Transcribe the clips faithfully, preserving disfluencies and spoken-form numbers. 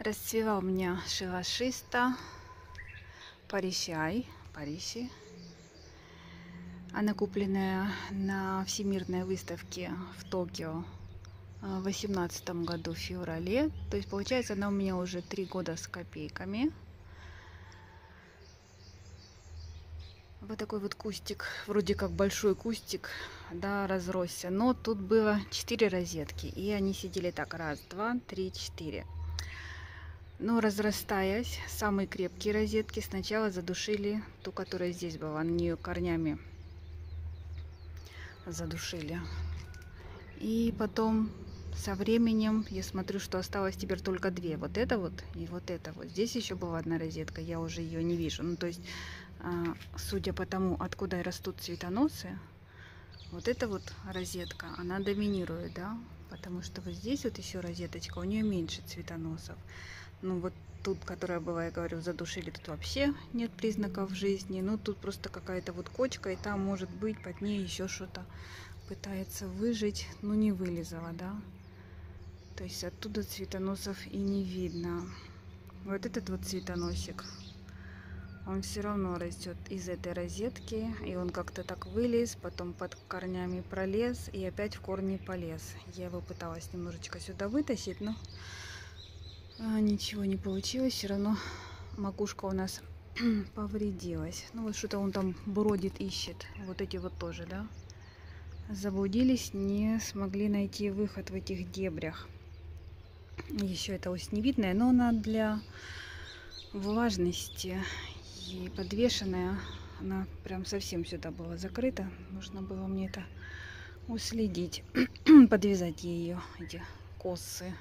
Расцвела у меня шилашиста парисиай, париси. Она купленная на всемирной выставке в Токио в восемнадцатом году в феврале. То есть получается она у меня уже три года с копейками. Вот такой вот кустик, вроде как большой кустик, да, разросся. Но тут было четыре розетки, и они сидели так: раз, два, три, четыре. Но разрастаясь, самые крепкие розетки сначала задушили ту, которая здесь была, на нее корнями задушили. И потом со временем я смотрю, что осталось теперь только две. Вот это вот и вот это вот. Здесь еще была одна розетка, я уже ее не вижу. Ну, то есть, судя по тому, откуда растут цветоносы, вот эта вот розетка, она доминирует, да, потому что вот здесь вот еще розеточка, у нее меньше цветоносов. Ну вот тут, которая была, я говорю, задушили, тут вообще нет признаков жизни. Ну тут просто какая-то вот кочка, и там может быть под ней еще что-то пытается выжить, но не вылезала, да. То есть оттуда цветоносов и не видно. Вот этот вот цветоносик, он все равно растет из этой розетки, и он как-то так вылез, потом под корнями пролез и опять в корни полез. Я его пыталась немножечко сюда вытащить, но а, ничего не получилось. Все равно макушка у нас повредилась. Ну вот что-то он там бродит, ищет. Вот эти вот тоже, да, заблудились, не смогли найти выход в этих дебрях. Еще эта ось невидная, но она для влажности и подвешенная, она прям совсем сюда была закрыта. Нужно было мне это уследить, подвязать ее, эти косы,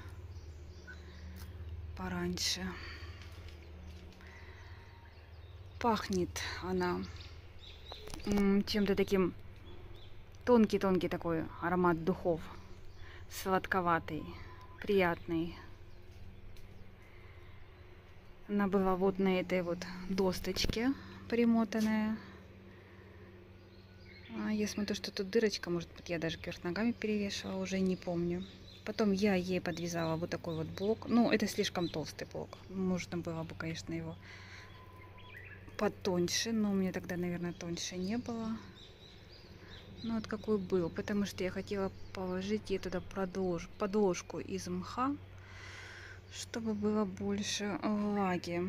пораньше. Пахнет она чем-то таким, тонкий-тонкий такой аромат духов, сладковатый, приятный. Она была вот на этой вот досточке примотанная. А я смотрю, что тут дырочка, может быть, я даже кверх ногами перевешивала, уже не помню. Потом я ей подвязала вот такой вот блок. Ну, это слишком толстый блок. Можно было бы, конечно, его потоньше, но у меня тогда, наверное, тоньше не было. Ну, вот какой был, потому что я хотела положить ей туда продолж... подложку из мха, чтобы было больше влаги.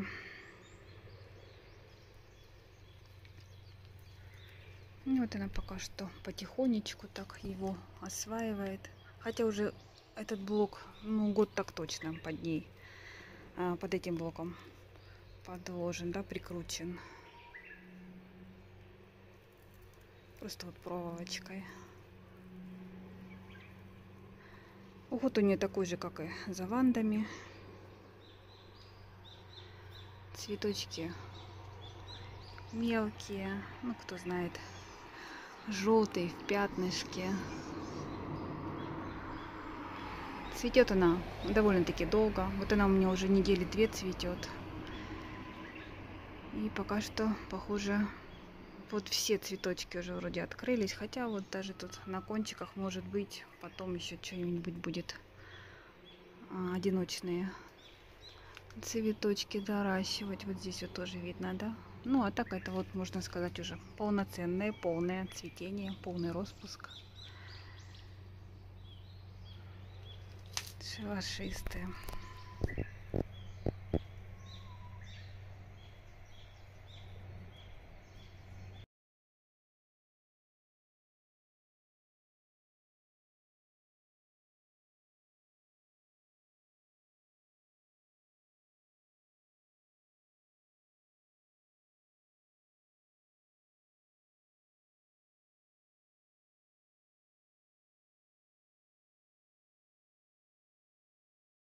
И вот она пока что потихонечку так его осваивает. Хотя уже этот блок, ну, год так точно под ней, под этим блоком подложен, да, прикручен. Просто вот проволочкой. Уход у нее такой же, как и за вандами. Цветочки мелкие, ну, кто знает, желтый в пятнышке. Цветет она довольно-таки долго. Вот она у меня уже недели две цветет. И пока что, похоже, вот все цветочки уже вроде открылись. Хотя вот даже тут на кончиках, может быть, потом еще что-нибудь будет а, одиночные цветочки доращивать. Вот здесь вот тоже видно, да? Ну, а так это вот, можно сказать, уже полноценное, полное цветение, полный распуск. Шилашистые.